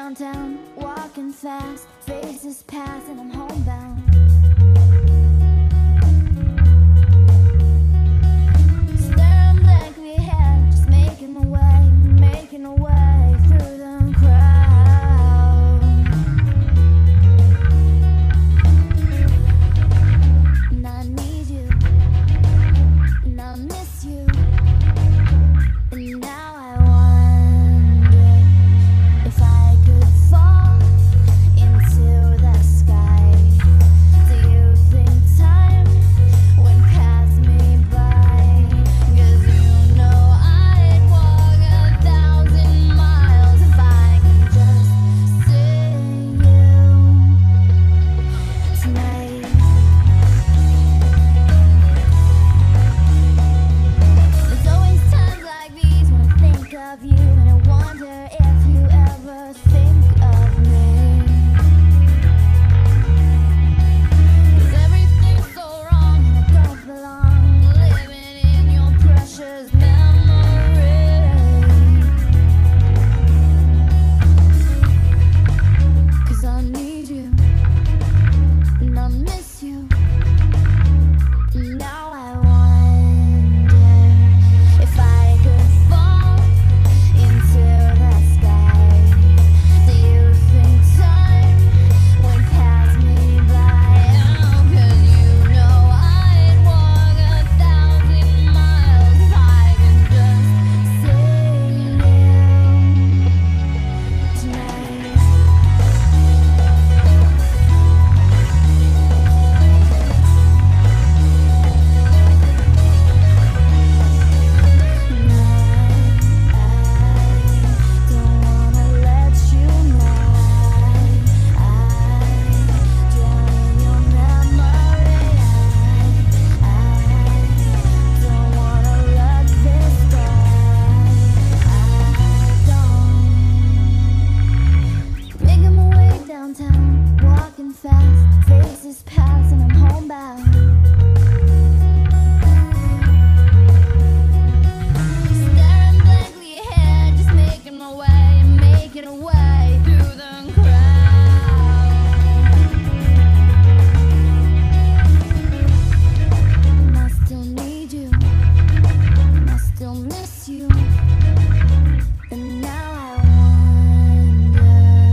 downtown, walking fast, faces pass and I'm homebound. Staring blankly ahead, just making my way through the crowd. And I need you, and I miss you, and now I wonder if I could fall into the sky. Do you think time would pass me by? 'Cause you know I'd walk 1,000 miles if I could just see you tonight. There's always times like these when I think of you, and I wonder if you ever think of me. 'Cause everything's so wrong and I don't belong, living in your precious memory. 'Cause I need you, and I miss you, and now I wonder if I could fall into the sky. Do you think time would pass me by? Oh, 'cause you know I'd walk 1,000 miles if I could just see you tonight. I don't wanna let you know. I drown in your memory. I don't wanna let this go. I don't. Making my way downtown, walking fast, faces pass and I'm homebound. Staring blankly ahead, just making my way through the crowd. And I still need you, and I still miss you, and now I wonder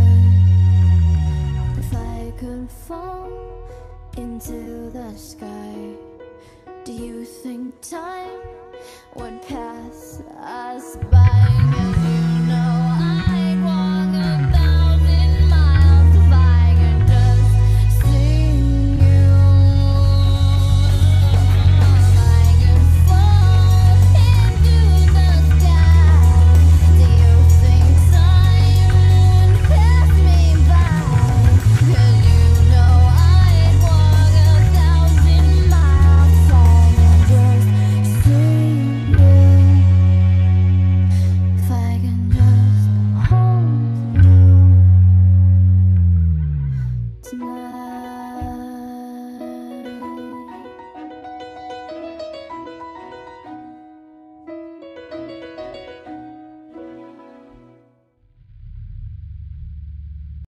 if I could fall into the sky. Do you think time would pass us by?